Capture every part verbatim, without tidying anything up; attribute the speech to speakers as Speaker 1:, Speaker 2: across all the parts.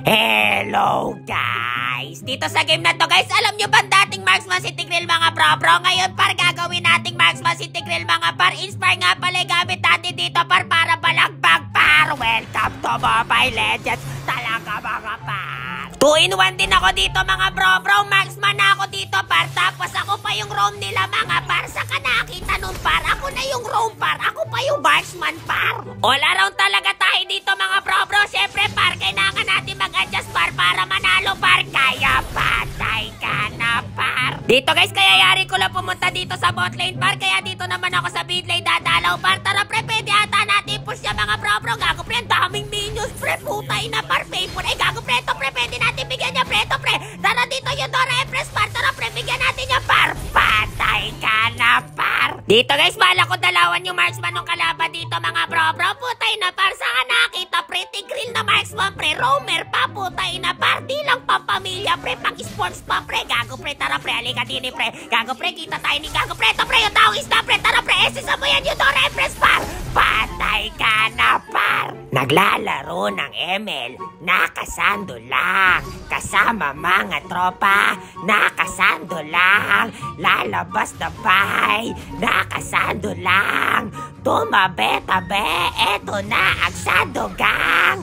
Speaker 1: Hello guys! Dito sa game na to guys, alam nyo ba dating Marksman si Tigreal mga bro-bro? Ngayon par gagawin nating Marksman si Tigreal mga par. Inspire nga pala gamit natin dito par para balagbag par. Welcome to Mobile Legends talaga mga par. two in one din ako dito mga bro-bro. Marksman na ako dito par. Tapos ako pa yung roam nila mga par. Saka nakita nun par. Ako na yung roam par. Ako pa yung Marksman par. All around talaga tayo dito mga bro-bro. Siyempre par, kailangan natin mag-adjust par para manalo par. Kaya patay ka na par. Dito guys, kaya yari ko lang pumunta dito sa bot lane par. Kaya dito naman ako sa mid lane dadalaw par. Tara pre, pwede ata natin push ya mga bro-bro. Gago pre, ang daming minions pre. Putay na par. Faithful. Eh gago pre, ito pre, pwede natin bigyan niya pre. Ito pre, tara dito yung Dora Empress par. Tara pre, bigyan natin niya par. Patay ka na par. Dito guys, bala ko dalawan yung Marksman ng kalaban dito mga bro-bro. Putay na par. Saka nakita pre, Tigreal na Marksman pre. Roamer pa, putay na par. Di lang pampamilya pre, pang sports pa pre. Gago pre, tara pre, halika din pre. Gago pre, kita tayo ni Gago pre. Ito pre, yung tao isda pre. Tara pre, esisa mo yan yung Dora Empress par. Patay ka na par. Naglalaro ng M L, nakasando lang. Kasama mga tropa, nakasando lang. Lalabas na bay, nakasando lang. Tumabe-tabe, eto na ang sadogang.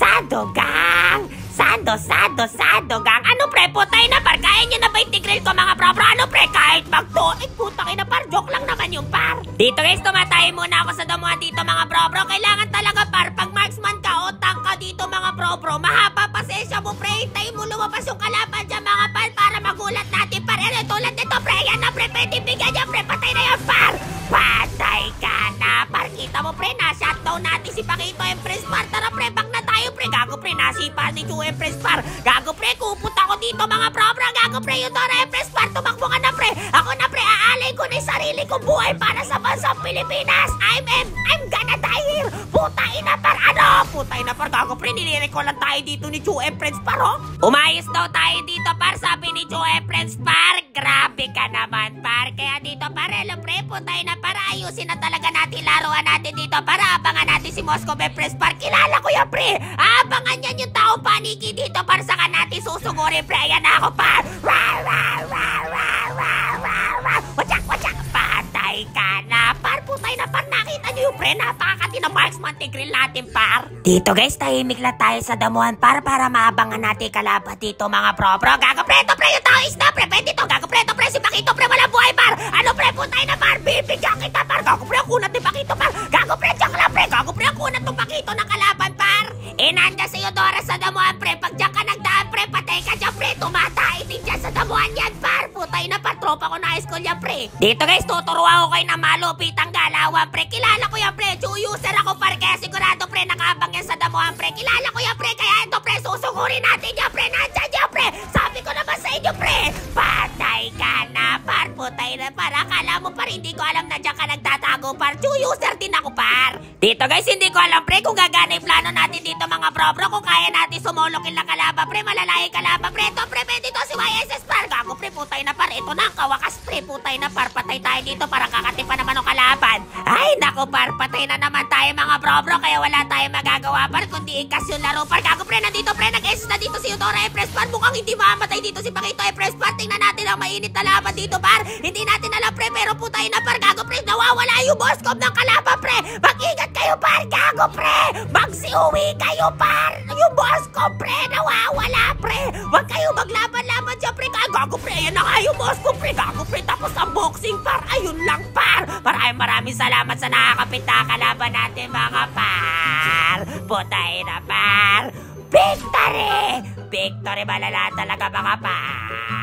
Speaker 1: Sadogang. Sado, sado, sadogang. Ano pre, putay na par. Kaya nyo na ba yung Tigreal ko mga bro-bro? Ano pre, kahit magto. Eh putang ina par, joke lang naman yung par. Dito guys, tumatay muna ako sa damuhan dito mga bro-bro. Kailangan talaga par, pag Marksman ka o tank ka dito mga bro-bro, mahaba pasensya mo pre. Tayo mo lumabas yung kalaban dyan mga par para magulat natin par. Ano tulad nito pre, yan na pre, pwede bigyan niya pre. Patay na yan par. Patay ka na par. Kita mo pre, na-shutdown natin si Pakito Empress par. Tara pre, back na tayo pre. Gago pre, nasipa ni Chu Empress par. Gago pre, kupunta ko dito mga bro-bro. Gago pre, yung Dora Empress par. Tumakbo ka na pre. Ako na pre, aalay ko na yung sarili kong buhay para sa bansang Pilipinas. I'm, I'm, I'm gonna die here. Putay na par. Ano? Putay na par. Gago pre, nilireko lang tayo dito ni Chu Empress par oh. Umayos daw tayo dito par, sabi ni Chu Empress par. Grabe ka naman par. Kaya dito par, hello pre, putay na par. Ayusin na talaga natin laruan natin dito para abangan natin si Moscow Empress par. Kilala ko yan pre. Abangan yan yung tao paniki dito par. Saka natin susugurin pre. Ayan na ako par. Wow, wow, wow, wow, wow, wow, wow. Watsak, watsak. Patay ka na par. Putay na par. Nakita nyo yung pre. Napakati na Marksman Tigreal natin par. Dito guys, tahimik lang tayo sa damuhan par para maabangan natin kalaban dito mga bro-bro. Gago pre, ito pre yung tao isda pre. Pwede ito. Gago pre, ito pre. Si Pakito pre, walang buhay par. Ano pre, putay na par. Bibigyan kita par. Gago pre, ako na ni Pakito par. Gago pre, diyan lang pre. Gago pre, ako na itong Pakito ng kalaban par. Eh, nandiyan si Eudora sa damuhan pre. Pag diyan ka nagdaan pre, patay ka dyan pre. Tumatay din dyan sa damuhan yan par. Putay na par, tropa ko na high school yan pre. Dito guys, tuturuan ko kayo na malupitang galawan pre. Kilala ko yan pre. True user ako par. Kaya sigurado pre, nakabang yan sa damuhan pre. Kilala ko yan pre. Kaya ito pre, susugurin natin yan pre. Nandiyan yan pre. Sabi ko naman sa inyo pre. Patay ka na par. Putay na par. Akala mo par, hindi ko alam na dyan ka nagtatago par. True user din ako par. Dito guys, hindi ko alam pre kung gagana yung plano natin dito mga bro-bro. Kung kaya natin sumolokin lang kalaban pre. Malalaking kalaban pre. Ito pre, pwede ito si Y S S par. Gago pre, putay na par. Ito na ang kawakas pre. Putay na par. Patay tayo dito. Parang kakatipa naman ng kalaban. Ay nako par, patay na naman tayo mga bro-bro. Kaya wala tayong magagawa par kundi ikas yung laro par. Gago pre, nandito pre. Nag-S na dito si Dora Empress par. Mukhang hindi mamatay dito si Pakito Empress par. Tingnan natin ang mainit na laban dito par. Hindi natin alam pre, pero putay na par. Gago pre, nawawala yung boss cop ng kalaban pre. Mag-ingat kayo par. Gago pre, magsiuwi kayo par. Yung boss ko pre, nawawala pre. Huwag kayo maglaban-laban dyan pre. Gago pre, ayan na nga yung boss ko pre. Gago pre, tapos ang boxing par. Ayun lang par. Maraming maraming salamat sa nakakapit na kalaban natin mga par. Putay na par. Victory! Victory malala talaga mga par.